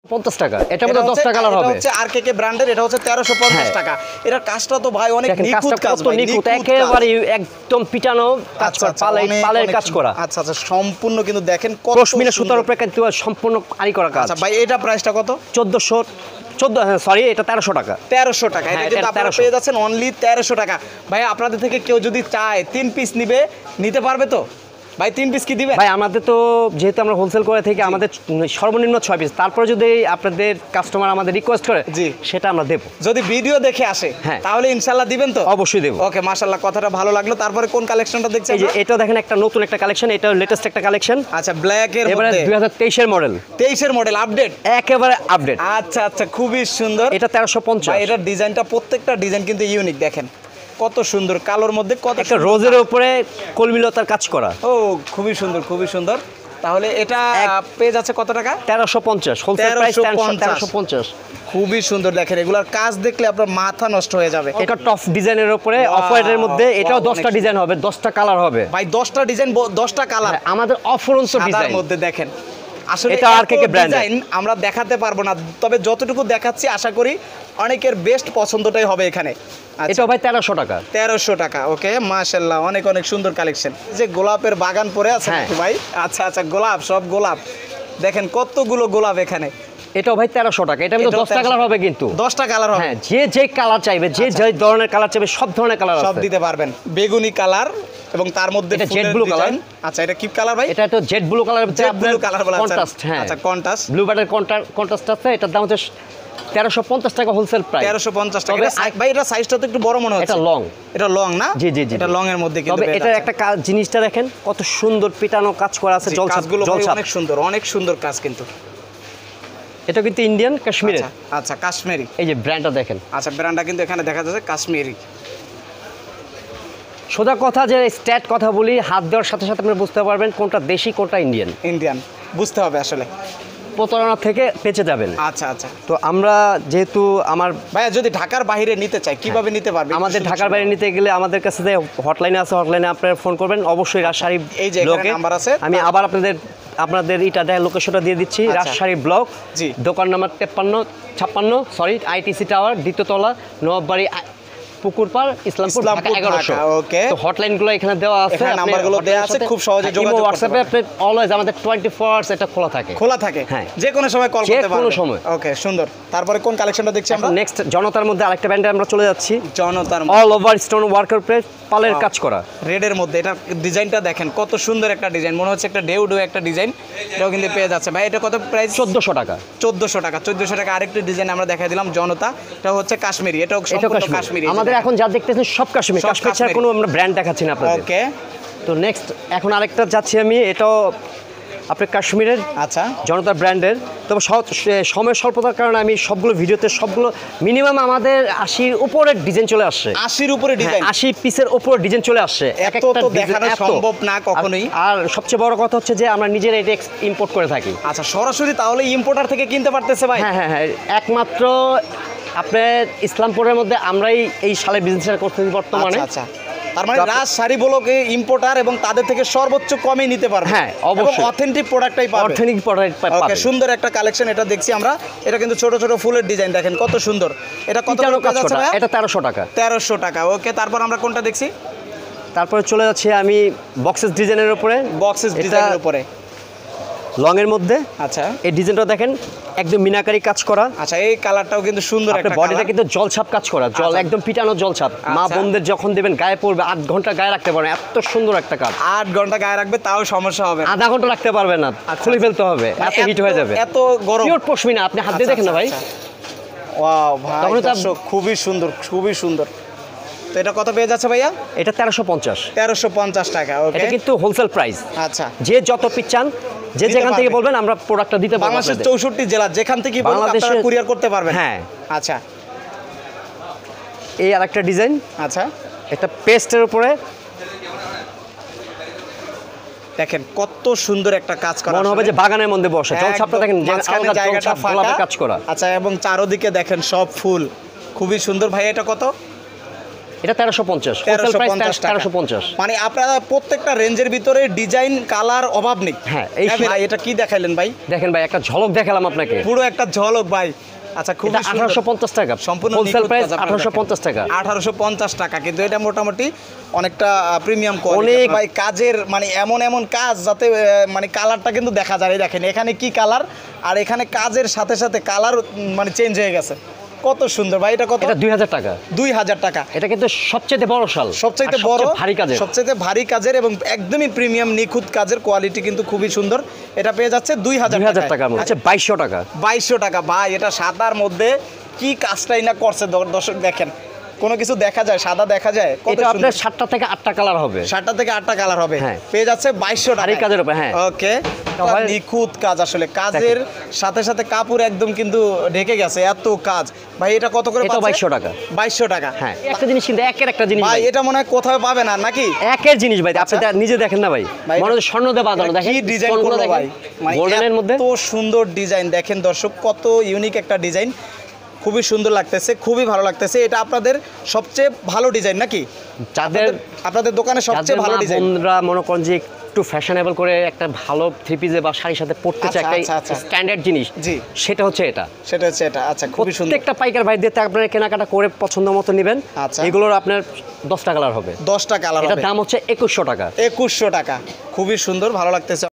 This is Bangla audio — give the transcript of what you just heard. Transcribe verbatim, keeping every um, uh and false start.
পঞ্চাশ টাকা। এটা মধ্যে দশটা কালার হবে। এটা হচ্ছে আরকেকে ব্র্যান্ডের, এটা হচ্ছে তেরোশো পঞ্চাশ টাকা। এটার কাজটা তো ভাই অনেক নিখুঁত কাজ, ভাই নিখুঁত একেবারে একদম পিটানো কাজ করা, পালে পালের কাজ করা। আচ্ছা আচ্ছা, সম্পূর্ণ কিন্তু দেখেন কত পশমিনা সুতার উপরে কিন্তু সম্পূর্ণ আরি করা কাজ। আচ্ছা ভাই, এটা প্রাইসটা কত? চোদ্দশো চোদ্দ সরি এটা তেরোশো টাকা। তেরোশো টাকা। এটা কিন্তু আপনারা পেয়ে যাচ্ছেন অনলি তেরোশো টাকা। ভাই আপনাদের থেকে কেউ যদি চায় তিন পিস নিবে, নিতে পারবে তো ভাই? তিন পিস কি দিবেন ভাই? আমাদের তো যেহেতু আমরা হোলসেল করে থাকি, আমাদের সর্বনিম্ন ছয় পিস। তারপরে যদি আপনাদের কাস্টমার আমাদের রিকোয়েস্ট করে, জি সেটা আমরা দেব। যদি ভিডিও দেখে আসে তাহলে ইনশাআল্লাহ দিবেন তো? অবশ্যই দেব। ওকে, মাশাআল্লাহ, কথাটা ভালো লাগলো। তারপরে কোন কালেকশনটা দেখছেন? এই যে এটা দেখেন, একটা নতুন একটা কালেকশন, এটা লেটেস্ট একটা কালেকশন। আচ্ছা, ব্ল্যাক এর মধ্যে দুই হাজার তেইশ এর মডেল। তেইশ এর মডেল, আপডেট, একেবারে আপডেট। আচ্ছা আচ্ছা, খুবই সুন্দর। এটা তেরোশো পঞ্চাশ। ভাই এটার ডিজাইনটা, প্রত্যেকটা ডিজাইন কিন্তু ইউনিক। দেখেন কত সুন্দর, কালোর মধ্যে কত একটা রোজের উপরে কলমিলতার কাজ করা। ও খুবই সুন্দর, খুবই সুন্দর। তাহলে এটা পেয়ে যাচ্ছে কত টাকা? তেরোশো পঞ্চাশ। হোলসেল প্রাইস তেরোশো পঞ্চাশ। খুবই সুন্দর। দেখেন এগুলার কাজ দেখলে আপনার মাথা নষ্ট হয়ে যাবে। এটা টপ ডিজাইনের উপরে অফ হোয়াইটের মধ্যে, এটাও দশটা ডিজাইন হবে, দশটা কালার হবে। ভাই দশটা ডিজাইন, দশটা কালার আমাদের অফুরন্ত ডিজাইন মধ্যে। দেখেন আসলে এটা আরকেকে ব্র্যান্ড ডিজাইন আমরা দেখাতে পারবো না, তবে যতটুকু দেখাচ্ছি আশা করি অনেকের বেস্ট পছন্দটাই হবে এখানে। এটা ভাই তেরোশো টাকা। তেরোশো টাকা। ওকে, মাশাআল্লাহ, অনেক অনেক সুন্দর কালেকশন। যে গোলাপের বাগান পরে আছে ভাই। আচ্ছা আচ্ছা, গোলাপ, সব গোলাপ। দেখেন কতগুলো গোলাপ এখানে। এটাও ভাই তেরোশো টাকা। এটা কিন্তু দশটা কালার হবে, কিন্তু দশটা কালার হবে। হ্যাঁ, যে যে কালার চাইবে, যে যে ধরনের কালার চাইবে, সব ধরনের কালার সব দিতে পারবেন। বেগুনি কালার এবং তার মধ্যে এটা জেড ব্লু কালার। আচ্ছা, এটা কি কালার ভাই? এটা তো jade blue colour, jade blue colour বলা আছে। কন্ট্রাস্ট, হ্যাঁ আচ্ছা, কন্ট্রাস্ট, ব্লু বাটার কন্ট্রাস্ট আছে। এটার দাম হচ্ছে তেরোশো পঞ্চাশ টাকা হোলসেল প্রাইস। তেরোশো পঞ্চাশ টাকা। ভাই এটা সাইজটা তো একটু বড় মনে হচ্ছে। এটা লং। এটা লং না? জি জি জি, এটা লং এর মধ্যে কিন্তু। তবে এটার একটা জিনিসটা দেখেন কত সুন্দর পিটানো কাজ করা আছে, জল কাজগুলো অনেক সুন্দর, অনেক সুন্দর কাজ কিন্তু। এটা কিন্তু ইন্ডিয়ান কাশ্মীরি। আচ্ছা, কাশ্মীরি। এই যে ব্র্যান্ডটা দেখেন। আচ্ছা, ব্র্যান্ডটা কিন্তু এখানে দেখা যাচ্ছে কাশ্মীরি। সোজা কথা, যে স্ট্যাট কথা বলি, হাত দেওয়ার সাথে সাথে আপনি বুঝতে পারবেন কোনটা দেশি কোনটা ইন্ডিয়ান। ইন্ডিয়ান বুঝতে হবে আসলে, প্রতারণা থেকে বেঁচে যাবেন। আচ্ছা আচ্ছা। তো আমরা যেহেতু আমার ভাইয়া যদি ঢাকার বাইরে নিতে চাই কিভাবে নিতে পারবে? আমাদের ঢাকার বাইরে নিতে গেলে আমাদের কাছে যে হটলাইনে আছে, হটলাইনে আপনারা ফোন করবেন। অবশ্যই রাজশাহী, এই যে এখানে নাম্বার আছে, আমি আবার আপনাদের আপনাদের এটা দেয় লোকেশনটা দিয়ে দিচ্ছি। রাজশাহী ব্লক, জি, দোকান নাম্বার তেপ্পান্ন ছাপ্পান্ন সরি আইটিসি টাওয়ার, দ্বিতীয় তলা, নবাববাড়ি, পুকুরপাড়, ইসলামপুর, এগারোশো। ওকে, তো হটলাইনগুলো এখানে দেওয়া আছে, এখানে নাম্বারগুলো দেওয়া আছে, খুব সহজে যোগাযোগ করতে পারবেন। হোয়াটসঅ্যাপে আপনি অলওয়েজ আমাদের টোয়েন্টি ফোর আওয়ার্স এটা খোলা থাকে। খোলা থাকে, হ্যাঁ, যে কোনো সময় কল করতে পারবেন, যে কোনো সময়। ওকে, সুন্দর। তারপরে কোন কালেকশনটা দেখছি আমরা? নেক্সট জনতার মধ্যে আরেকটা ব্র্যান্ডে আমরা চলে যাচ্ছি। জনতার all over stone worker plate, পালের কাজ করা, রেডের মধ্যে। এটা ডিজাইনটা দেখেন কত সুন্দর একটা ডিজাইন, মনে হচ্ছে একটা ঢেউ ঢেউ একটা ডিজাইন। এটাও কিন্তু পেয়ে যাচ্ছে। ভাই এটা কত প্রাইস? চোদ্দশো টাকা। চোদ্দশো টাকা। চোদ্দশো টাকা। আরেকটা ডিজাইন আমরা দেখাই দিলাম, জনতা। এটা হচ্ছে কাশ্মীরি। এটাও সম্পূর্ণ কাশ্মীরি। আমাদের এখন যা দেখতেছেন সব কাশ্মীরি। কাশ্মীর ছাড়া কোনো আমরা ব্র্যান্ড দেখাচ্ছি না আপনাদের। ওকে, তো নেক্সট এখন আরেকটা যাচ্ছি আমি। এটাও আপনার কাশ্মীরের, আচ্ছা, জনতা ব্র্যান্ডের। তবে সময় স্বল্পতার কারণে আমি সবগুলো ভিডিওতে সবগুলো মিনিমাম আমাদের আশির উপরে ডিজাইন চলে আসছে। আশির উপরে ডিজাইন, আশি পিসের উপরে ডিজাইন চলে আসছে। এক একটা দেখানো সম্ভব না কখনোই। আর সবচেয়ে বড় কথা হচ্ছে যে আমরা নিজেরা এটা ইম্পোর্ট করে থাকি। আচ্ছা, সরাসরি তাহলে ইম্পোর্টার থেকে কিনতে পারতেছে ভাই? হ্যাঁ হ্যাঁ হ্যাঁ, একমাত্র আপনার ইসলামপুরের মধ্যে আমরাই এই সালে বিজনেসটা করতেছি বর্তমানে। আচ্ছা, তার মানে রাজশাহী ব্লকে ইম্পোর্টার এবং তাদের থেকে সর্বোচ্চ কমে নিতে পারবে। হ্যাঁ, অবশ্যই অথেন্টিক প্রোডাক্টটাই পাবে। অথেন্টিক প্রোডাক্ট পাবে। ওকে, সুন্দর একটা কালেকশন এটা দেখছি আমরা। এটা কিন্তু ছোট ছোট ফুলের ডিজাইন, দেখেন কত সুন্দর। এটা কত টাকা যাচ্ছে ভাই? এটা তেরোশো টাকা। তেরোশো টাকা। ওকে, তারপর আমরা কোনটা দেখছি? তারপরে চলে যাচ্ছে আমি বক্সেস ডিজাইনের উপরে। বক্সেস ডিজাইনের উপরে লং এর মধ্যে। আচ্ছা, এই ডিজাইনটা দেখেন একদম মিনাকারি কাজ করা। আচ্ছা, এই কালারটাও কিন্তু সুন্দর একটা কালার। বডিটা কিন্তু জলছাপ কাজ করা, জল একদম পিটানো জলছাপ। মা বোনদের যখন দেবেন গায়ে পড়বে, আট ঘন্টা গায়ে রাখতে পারবেন, এত সুন্দর একটা কাজ। আট ঘন্টা গায়ে রাখবে তাও সমস্যা হবে, আধা ঘন্টা রাখতে পারবে না, খুলে ফেলতে হবে, এত হিট হয়ে যাবে। এত গরম, পিওর পশমিনা। আপনি হাত দিয়ে দেখেন না ভাই। ওয়াও ভাই, দর্শক খুবই সুন্দর, খুবই সুন্দর। তো এটা কত পেয়ে যাচ্ছে ভাইয়া? এটা তেরোশো পঞ্চাশ। তেরোশো পঞ্চাশ টাকা। ওকে, এটা কিন্তু হোলসেল প্রাইস। আচ্ছা, যে যত পিস চান, যে যেখান থেকে বলবেন আমরা প্রোডাক্টটা দিতে পারবো। বাংলাদেশের চৌষট্টি জেলা যেখান থেকে বলবেন আপনারা কুরিয়ার করতে পারবেন। হ্যাঁ, আচ্ছা। এই আরেকটা ডিজাইন। আচ্ছা, এটা পেস্টের উপরে দেখেন কত সুন্দর একটা কাজ করা, মনে হবে যে বাগানের মধ্যে বসে। জলছাপটা দেখেন, জায়গাটা ফাঁকা কাজ করা। আচ্ছা, এবং চারদিকে দেখেন সব ফুল, খুবই সুন্দর। ভাই এটা কত? এটা তেরোশো পঞ্চাশ, হোলসেল প্রাইস তেরোশো পঞ্চাশ। মানে আপনারা প্রত্যেকটা রেঞ্জের ভিতরে ডিজাইন কালার অভাব নেই। হ্যাঁ, এই ভাই এটা কি দেখাইলেন ভাই? দেখেন ভাই, একটা ঝলক দেখালাম আপনাকে, পুরো একটা ঝলক ভাই। আচ্ছা, খুব সুন্দর। আঠারোশো পঞ্চাশ টাকা সম্পূর্ণ, হোলসেল প্রাইস আঠারোশো পঞ্চাশ টাকা। আঠারোশো পঞ্চাশ টাকা, কিন্তু এটা মোটামুটি অনেকটা প্রিমিয়াম কোয়ালিটি ভাই। কাজের মানে এমন এমন কাজ যাতে মানে কালারটা কিন্তু দেখা যায়। দেখেন এখানে কি কালার, আর এখানে কাজের সাথে সাথে কালার মানে চেঞ্জ হয়ে গেছে। কত সুন্দর ভাই। এটা কত? এটা দুই হাজার টাকা। দুই হাজার টাকা। এটা কিন্তু সবচেয়ে বড় শাল, সবচেয়ে বড় ভারী কাজের, সবচেয়ে ভারী কাজের এবং একদমই প্রিমিয়াম নিখুঁত কাজের, কোয়ালিটি কিন্তু খুবই সুন্দর। এটা পেয়ে যাচ্ছে দুই হাজার টাকা। আচ্ছা, বাইশশো টাকা। বাইশশো টাকা ভাই। এটা সাদার মধ্যে কি কাজটাই না করছে দর্শক, দেখেন কোনো কিছু দেখা যায়, সাদা দেখা যায়। এটা আপনার সাতটা থেকে আটটা কালার হবে, সাতটা থেকে আটটা কালার হবে। পেয়ে যাচ্ছে বাইশশো টাকা কাজের উপর। হ্যাঁ, ওকে। নিখুঁত কাজ, আসলে কাজের সাথে সাথে কাপড় একদম কিন্তু ঢেকে গেছে, এত কাজ ভাই। এটা কত করে? বাইশশো টাকা। বাইশশো টাকা। হ্যাঁ, একটা জিনিস কিন্তু একের একটা জিনিস ভাই, এটা মনে হয় কোথাও পাবে না নাকি? একের জিনিস ভাই, আপনি নিজে দেখেন না ভাই, মনে হচ্ছে স্বর্ণ দিয়ে বাঁধানো। দেখেন কি ডিজাইন করলো ভাই, গোল্ডেনের মধ্যে তো সুন্দর ডিজাইন। দেখেন দর্শক, কত ইউনিক একটা ডিজাইন, খুবই সুন্দর লাগতেছে, খুবই ভালো লাগতেছে। এটা আপনাদের সবচেয়ে ভালো ডিজাইন নাকি? যাদের আপনাদের দোকানে সবচেয়ে ভালো ডিজাইন, বন্ধুরা মনে করেন যে একটু ফ্যাশনেবল করে একটা ভালো থ্রি পিসে বা শাড়ির সাথে পড়তে চায়, একটা স্ট্যান্ডার্ড জিনিস, জি, সেটা হচ্ছে এটা, সেটা হচ্ছে এটা। আচ্ছা, খুবই সুন্দর। প্রত্যেকটা পাইকার ভাই দিতে আপনারা কেনাকাটা করে পছন্দ মতো নেবেন। আচ্ছা, এগুলোর আপনার দশটা কালার হবে। দশটা কালার হবে। এটার দাম হচ্ছে একুশশো টাকা। একুশশো টাকা, খুবই সুন্দর, ভালো লাগতেছে।